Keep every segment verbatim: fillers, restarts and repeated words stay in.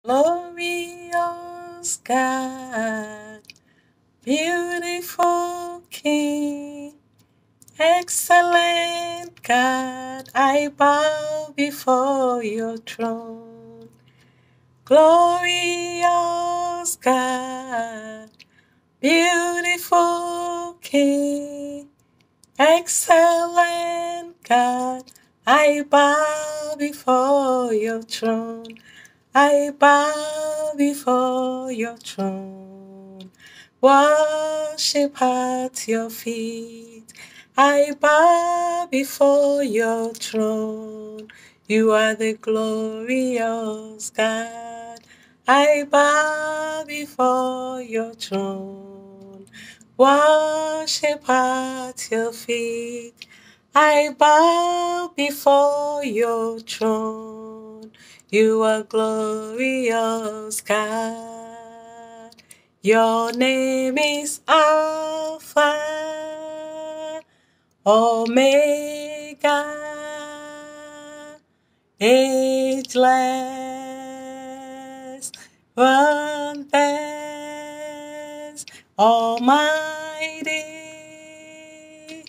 Glorious God, beautiful King, excellent God, I bow before your throne. Glorious God, beautiful King, excellent God, I bow before your throne. I bow before your throne, worship at your feet. I bow before your throne. You are the glorious God. I bow before your throne, worship at your feet. I bow before your throne. You are glorious, God. Your name is Alpha, Omega, ageless, boundless, almighty,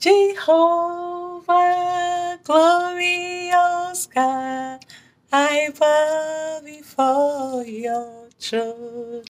Jehovah, glorious God. I bow before your throne.